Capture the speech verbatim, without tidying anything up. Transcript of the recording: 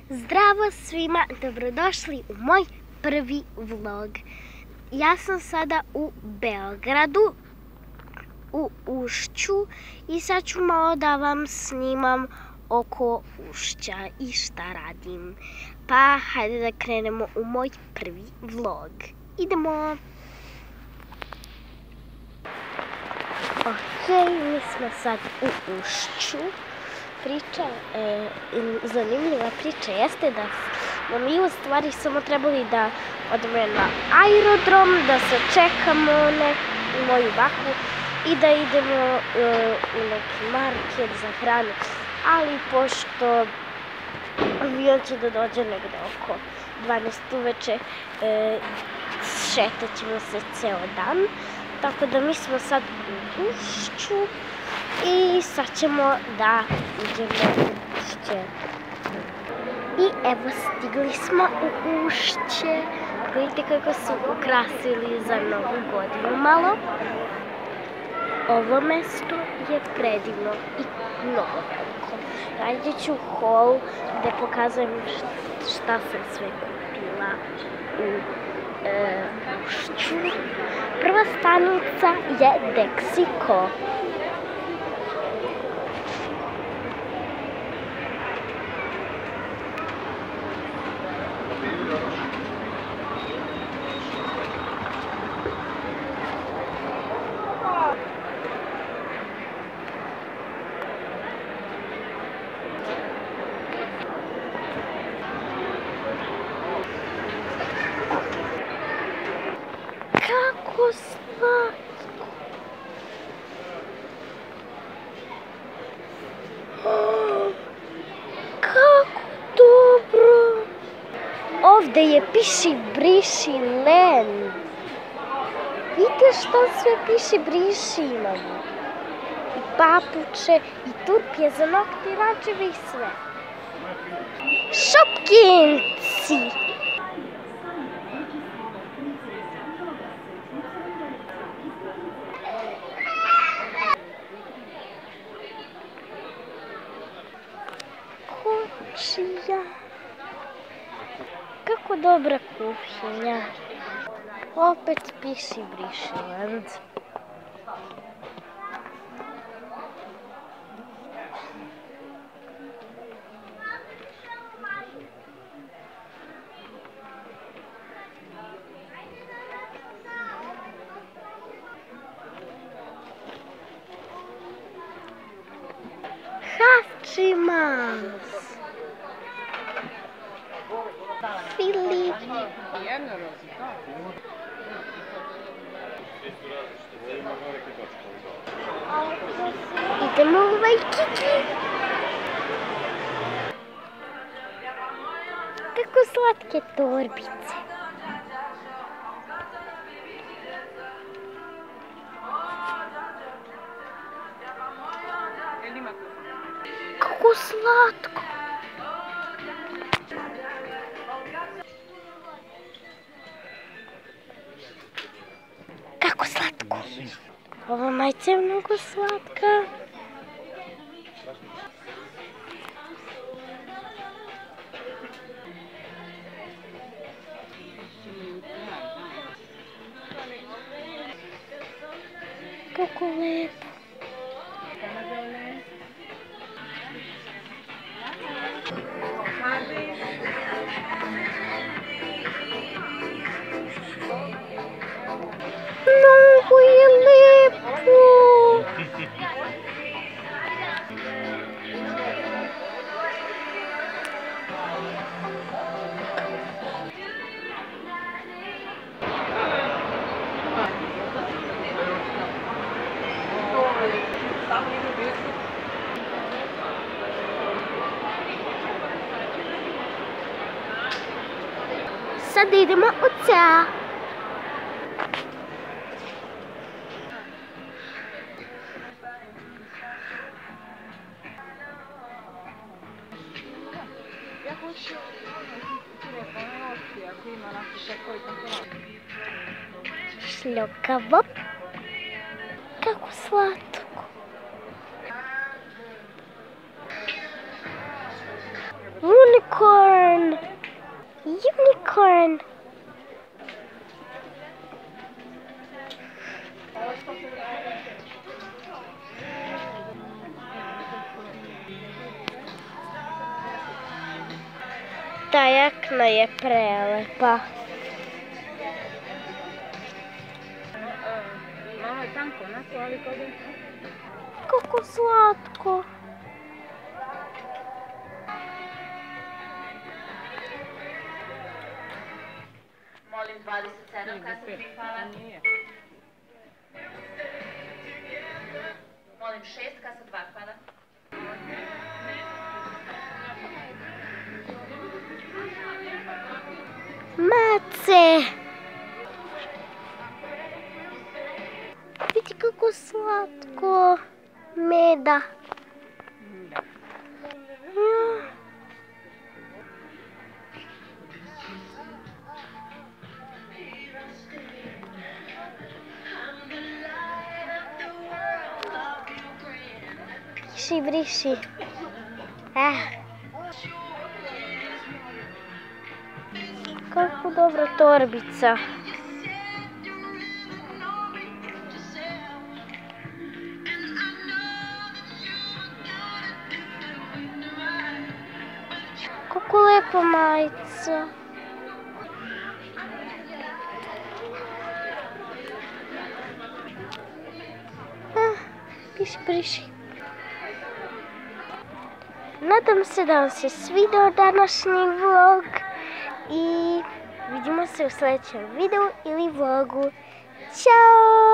Zdravo svima, dobrodošli u moj prvi vlog. Ja sam sada u Beogradu, u Ušću i sad ću malo da vam snimam oko Ušća i šta radim. Pa hajde da krenemo u moj prvi vlog. Idemo! Ok, mi smo sad u Ušću. Priča, e, zanimljiva priča jeste da smo mi u stvari samo trebali da odemo na aerodrom, da sačekamo neku moju baku i da idemo e, u neki market za hranu. Ali pošto avion će da dođe negde oko dvanaest uveče, e, šetat ćemo se ceo dan. Tako da mi smo sad u Ušću i sad ćemo da uđemo u Ušće. I evo, stigli smo u Ušće. Vidite kako su ukrasili za Novu godinu malo. Ovo mesto je predivno i mnogo veliko. Hajde ću u hol gde pokazujem šta sam sve kupila u e, Ušću. Prva stanica je Deksiko. Kako slatko! Oh, kako dobro! Ovde je piši briši land. Vidite šta sve piši briši imamo. I papuče, i turpije za nokte, i rančeve i sve. Šopkinci! Kočija. Kako dobra kuhinja. Opet piši briši land. Hačimas. Filip. Idemo u Vajkiki. Kako slatke torbice. Kako slatko. Kako slatko. Ova majica je mnogo slatka. Kako lepo. Mnogo je lepo. Sad idemo u cea. Šljokavo. Kako slatko. Unicorn. unicorn. Ta jakna je prelepa. Malo je tanko, onako, ali kod... Kako slatko. Molim dvadeset sedam kasa tri, hvala. Molim šest kasa dva, hvala. Mace! Vidi kako slatko. Meda. Ja. Briši, briši. Eh. Kako dobra torbica. Kako lepa majica. Ah, briši, briši. Nadam se da vam se svidao današnji vlog i vidimo se u sljedećem videu ili vlogu. Ćao!